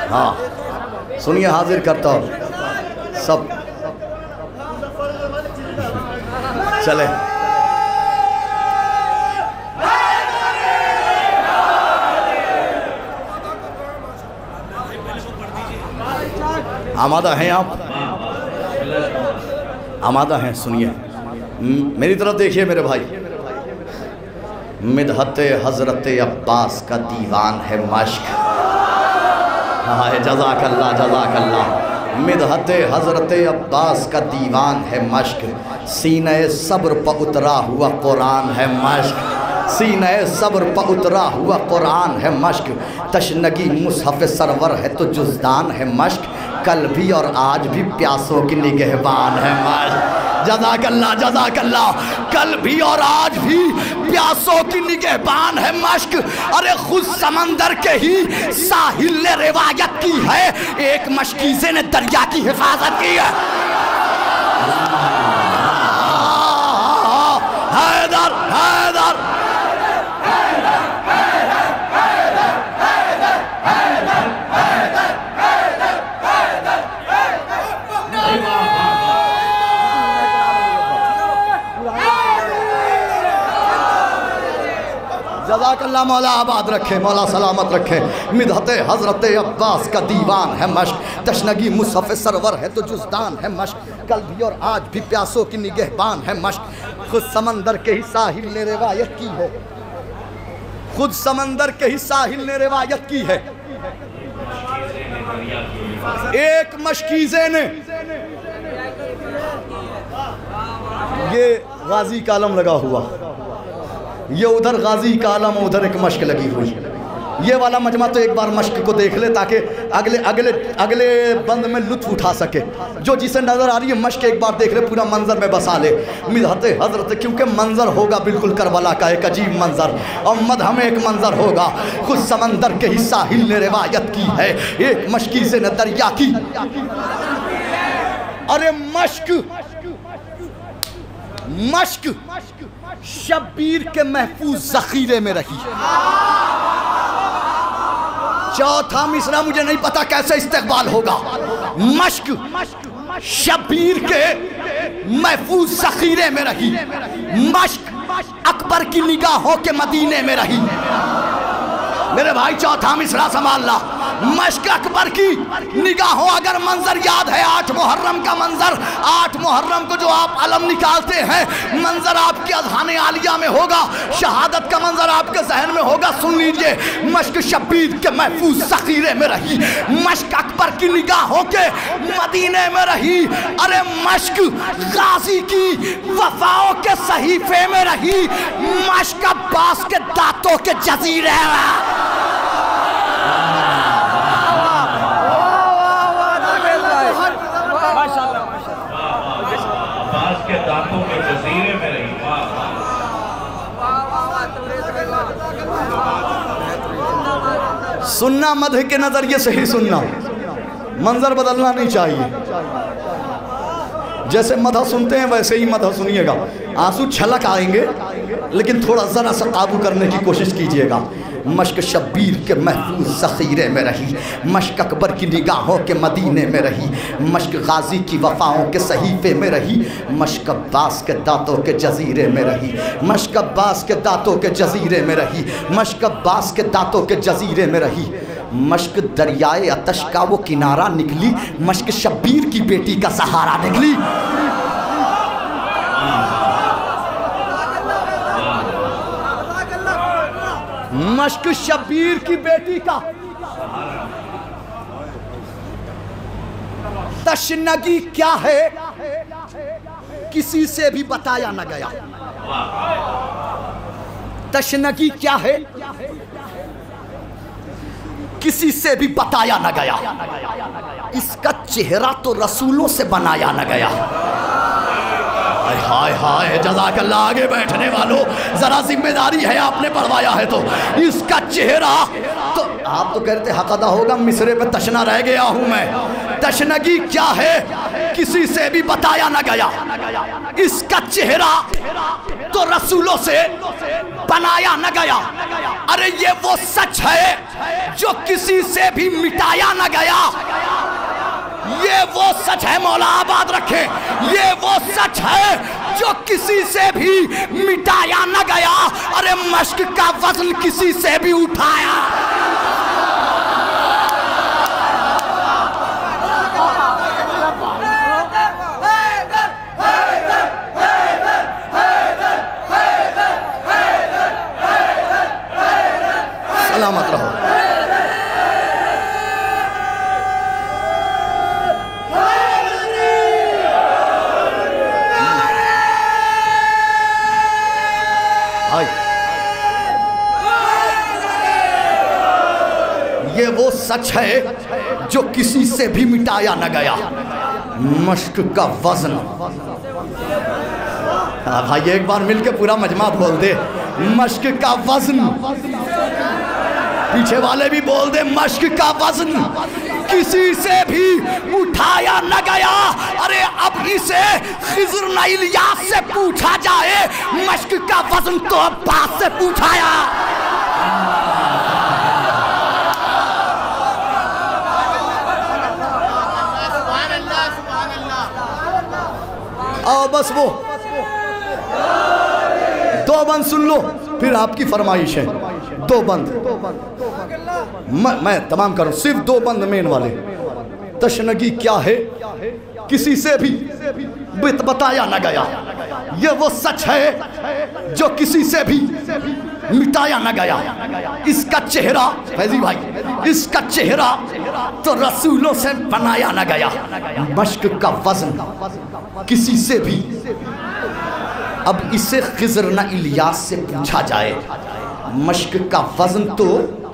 हाँ सुनिए, हाजिर करता हूँ सब। चले आमादा हैं आप? आमादा हैं? सुनिए, मेरी तरफ देखिए मेरे भाई। मिदहत हजरत अब्बास का दीवान है मश्क। हाँ जज़ाकल्लाह जज़ाकल्लाह। मिदहत हजरत अब्बास का दीवान है मश्क। सीने सब्र पर उतरा हुआ कुरान है मश्क। सीने सब्र पर उतरा हुआ कुरान है मश्क। तशनगी मुसहफ़ सरवर है तो जुज़दान है मश्क। कल भी और आज भी प्यासों की निगहबान है मश्क। जज़ाकल्लाह जज़ाकल्लाह। कल भी और आज भी प्यासों की निगहबान है मश्क। अरे खुद समंदर के ही साहिल ने रिवायत की है, एक मशकीज़े ने दरिया की हिफाजत की है। हैदर हैदर जज़ाकल्लाह। मौला आबाद रखे, मौला सलामत रखे। मिदहत हज़रत अब्बास का दीवान है मश्क। तशनगी मुसहफ़ सरवर है तो जुज़दान है मश्क। कल भी और आज भी प्यासों की निगहबान है मश्क। खुद समंदर के ही साहिल ने रिवायत की है। खुद समंदर के ही साहिल ने रिवायत की है। एक मशकीज़े ने, ये गाजी का आलम लगा हुआ, ये उधर गाजी का आलम, उधर एक मश्क लगी हुई। ये वाला मजमा तो एक बार मश्क को देख ले ताकि अगले अगले अगले बंद में लुत्फ उठा सके। जो जिसे नज़र आ रही है मश्क एक बार देख ले, पूरा मंजर में बसा ले। मिदहत हजरत, क्योंकि मंजर होगा बिल्कुल करबला का एक अजीब मंजर, और मदह में एक मंजर होगा। खुद समंदर के ही साहिल ने रिवायत की है, एक मशकीज़े ने दरिया की। अरे मश्क मश्क शब्बीर के महफूज ज़ख़ीरे में रही। चौथा मिसरा मुझे नहीं पता कैसे इस्तेक़बाल होगा। मश्क शब्बीर के महफूज ज़ख़ीरे में रही। मश्क अकबर की निगाहों के मदीने में रही। मेरे भाई चौथा मिसरा संभालना। मश्क अकबर की निगाहों, अगर मंजर याद है 8 मुहर्रम का मंजर, 8 मुहर्रम को जो आप अलम निकालते हैं, मंजर आपके अज़हान आलिया में होगा, शहादत का मंजर आपके जहन में होगा। सुन लीजिए, मश्क शब्बीर के महफूज ज़ख़ीरे में रही। मश्क अकबर की निगाहों के मदीने में रही। अरे मश्क गाजी की वफाओं के सहीफे में रही। मश्क अब्बास के दांतों के जजीरे में। के दांतों के जजीरे में रही। सुनना मदह के नजरिए से ही सुनना, मंजर बदलना नहीं चाहिए। जैसे मदह सुनते हैं वैसे ही मदह सुनिएगा। आंसू छलक आएंगे लेकिन थोड़ा ज़रा सा काबू करने की कोशिश कीजिएगा। मश्क शब्बीर के महफूज ज़ख़ीरे में रही। मश्क अकबर की निगाहों के मदीने में रही। मश्क गाजी की वफ़ाओं के सहीफ़े में रही। मश्क अब्बास के दांतों के जजीरे में रही। मश्क अब्बास के दांतों के जजीरे में रही। मश्क अब्बास के दांतों के जजीरे में रही। मश्क दरियाए अतश का वो किनारा निकली। मश्क शब्बीर की बेटी का सहारा निकली। मश्क शब्बीर की बेटी का तशनगी क्या है किसी से भी बताया न गया। तशनगी क्या है किसी से भी बताया न गया। इसका चेहरा तो रसूलों से बनाया न गया। हाय हाय जज़ाकल्लाह। आगे बैठने वालों जरा जिम्मेदारी है, आपने पढ़वाया है तो इसका चेहरा तो आप तो कहते हक अदा होगा, मिसरे पे तशना रह गया हूं मैं। तशनगी क्या है किसी से भी बताया न गया। इसका चेहरा तो रसूलों से बनाया न गया। अरे ये वो सच है जो किसी से भी मिटाया न गया। ये वो सच है, मौला आबाद रखे, ये वो सच है जो किसी से भी मिटाया न गया। अरे मश्क का वजन किसी से भी उठाया। सलामत रहो। ये वो सच है जो किसी से भी मिटाया न गया। मश्क का वजन। भाई एक बार मिलके पूरा मजमा बोल दे, मश्क का वजन। पीछे वाले भी बोल दे, मश्क का वजन किसी से भी उठाया न गया। अरे अब इसे खिज़र न इलियास से पूछा जाए, मश्क का वजन तो अब्बास से पूछाया। आओ बस वो दो बंद सुन लो, फिर आपकी फरमाइश है। दो बंद मैं तमाम करूं, सिर्फ दो बंद मेन वाले। तशनगी क्या है, किसी से भी बताया न गया। ये वो सच है जो किसी से भी मिटाया न गया। इसका चेहरा, फैजी भाई, इसका चेहरा तो रसूलों से बनाया न गया। मश्क का वजन किसी से भी। अब इसे खिज़र न इलियास से पूछा जाए, मश्क का वजन तो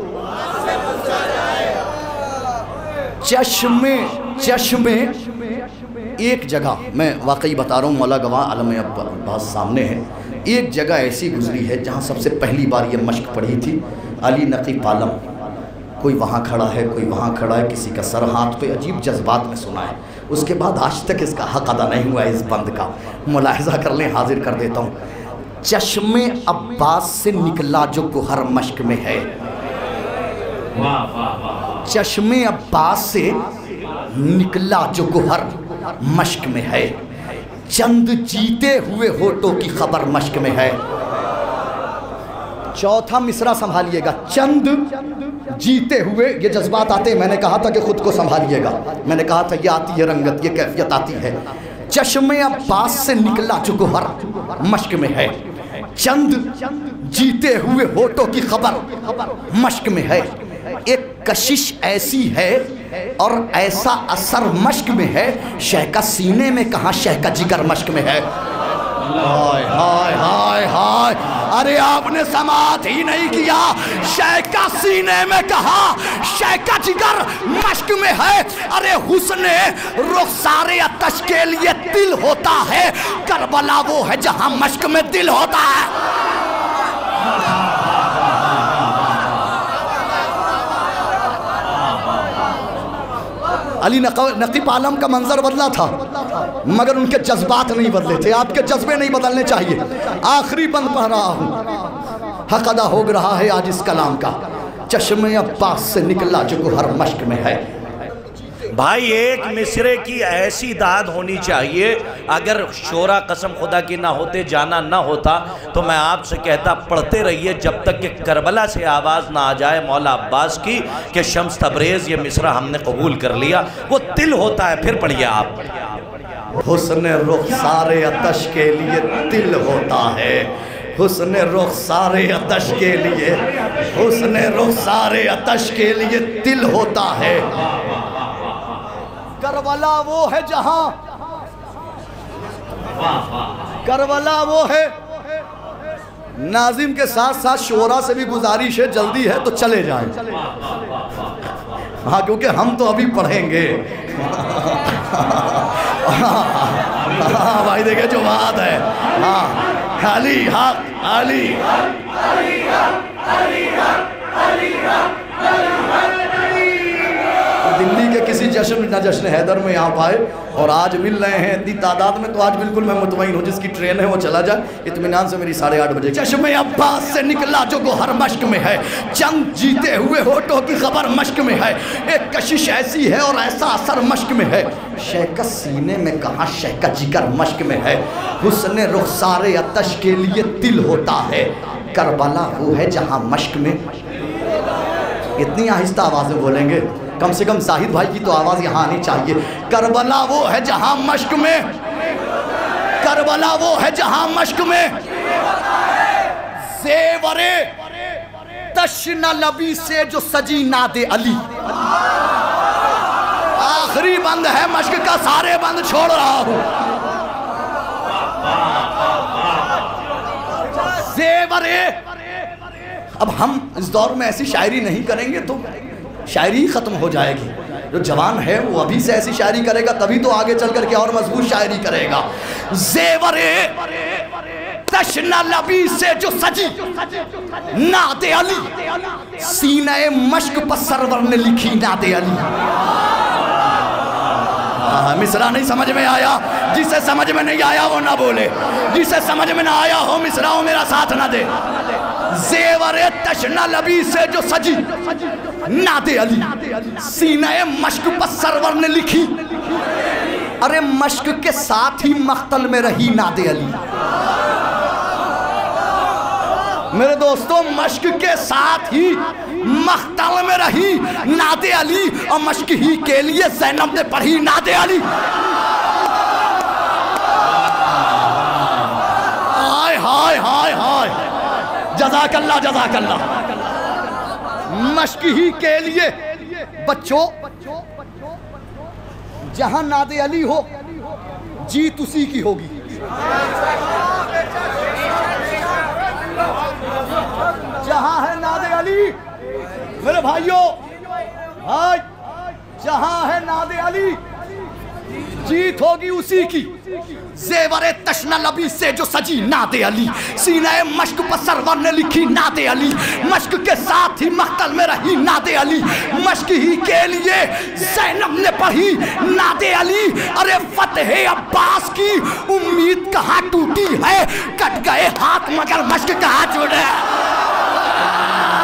चश्मे एक जगह, मैं वाकई बता रहा हूँ, मौला गवाह आलम अब्बास सामने है। एक जगह ऐसी गुजरी है जहाँ सबसे पहली बार ये मश्क पढ़ी थी। अली नकी पालम, कोई वहाँ खड़ा है, कोई वहाँ खड़ा है, किसी का सर हाथ पे, अजीब जज्बात में सुना है। उसके बाद आज तक इसका हक अदा नहीं हुआ है। इस बंद का मुलाहिजा कर लें, हाजिर कर देता हूँ। चश्मे अब्बास से निकला जो गुहर मश्क में है। चश्मे अब्बास से निकला जो गुहर मश्क में है। चंद जीते हुए होठों की खबर मश्क में है। चौथा मिसरा संभालिएगा, चंद जीते हुए। ये जज्बात आते हैं, मैंने कहा था कि खुद को संभालिएगा। मैंने कहा था ये आती है रंगत, ये कैफियत आती है। चश्मे अब्बास से निकला जो गुहर मश्क में है। चंद जीते हुए होठों की खबर मश्क में है। एक कशिश ऐसी है और ऐसा असर मश्क में है, शह का सीने में कहाँ, शह का जिगर मश्क में है। हाय हाय हाय हाय, अरे आपने समात ही नहीं किया। शह का सीने में कहा, शह का जिगर मश्क में है। अरे हुस्ने रुखसारे अतश के लिए दिल होता है, करबला वो है जहां मश्क में दिल होता है। अली नकीब आलम का मंजर बदला था, मगर उनके जज्बात नहीं बदले थे। आपके जज्बे नहीं बदलने चाहिए। आखिरी बंद पढ़ रहा हूँ, हक अदा हो रहा है आज इस कलाम का। चश्मे अब्बास से निकला जो गुहर मश्क में है। भाई एक मिसरे की ऐसी दाद होनी चाहिए, अगर शोरा कसम खुदा की ना होते, जाना ना होता, तो मैं आपसे कहता पढ़ते रहिए जब तक कि करबला से आवाज़ ना आ जाए मौला अब्बास की कि शम्स तबरेज़ ये मिसरा हमने कबूल कर लिया। वो तिल होता है। फिर पढ़िए आप। हुस्न रुखसारे अतश के लिए तिल होता है। हुस्न रुखसारे अतश के लिए, हुस्न रुखसारे अतश के लिए तिल होता है। करबला वो है जहां, करबला वो है। नाजिम के साथ साथ शोरा से भी गुजारिश है, जल्दी है तो चले जाएं। हाँ, क्योंकि हम तो अभी पढ़ेंगे। हाँ भाई, देखे जो बात है। हाँ, अली हक, अली दिल्ली के किसी जश्न ना जश्न हैदर में यहाँ पाए और आज मिल रहे हैं इतनी तादाद में, तो आज बिल्कुल मैं मुतमईन हूँ, जिसकी ट्रेन है वो चला जाए इत्मीनान से मेरी 8:30 बजे। चश्मे अब्बास से निकला जो गोहर मश्क में है, चंद जीते हुए होठों की खबर मश्क में है, एक कशिश ऐसी है और ऐसा असर मश्क में है, शहका सीने में कहाँ शहका जिगर मश्क में है, हुस्न रुखसारे अतश के लिए दिल होता है, करबला वो है जहाँ मश्क में। इतनी आहिस्ता आवाज़ में बोलेंगे, कम से कम जाहिद भाई की तो आवाज़ यहाँ आनी चाहिए। करबला वो है जहाँ मश्क में, करबला वो है जहाँ मश्क में, ज़ेवरे तश्न लबी से जो सजी नादे अली। आखिरी बंद है मश्क का, सारे बंद छोड़ रहा हूँ। ज़ेवरे, अब हम इस दौर में ऐसी शायरी नहीं करेंगे तो शायरी ख़त्म हो जाएगी। जो जवान है वो अभी से ऐसी शायरी करेगा तभी तो आगे चल करके और मजबूत शायरी करेगा। ज़ेवरे तश्ना लबी से जो सजी नादे अली, सीने मश्क पर सरवर ने लिखी नादे अली। मिसरा नहीं समझ में आया, जिसे समझ में नहीं आया वो ना बोले, जिसे समझ में ना आया हो मिसरा हो मेरा साथ ना दे। ज़ेवरे तश्ना लबी से जो सजी नादे अली, सीने मश्क पर सरवर ने लिखी। अरे मश्क के साथ ही मख्तल में रही नादे अली। मेरे दोस्तों, मश्क के साथ ही मख्तल में रही नादे अली और मश्क ही के लिए ज़ैनब ने पढ़ी नादे अली। हाय हाय हाय हाय, जज़ाकल्लाह जज़ाकल्लाह। मश्क ही के लिए बच्चों, जहां नादे अली हो जीत उसी की होगी। जहां है नादे अली मेरे भाइयों, भाई, जहां है नादे अली जीत होगी उसी की। ज़ेवरे तश्ना लबी से जो सजी नादे अली, सीने मश्क पर सरवर ने लिखी नादे अली, मश्क के साथ ही मख्तल में रही नादे अली, मश्क ही के लिए ज़ैनब ने पढ़ी नादे अली। अरे फतेह अब्बास की उम्मीद कहाँ टूटी है, कट गए हाथ मगर मश्क कहाँ जुड़े।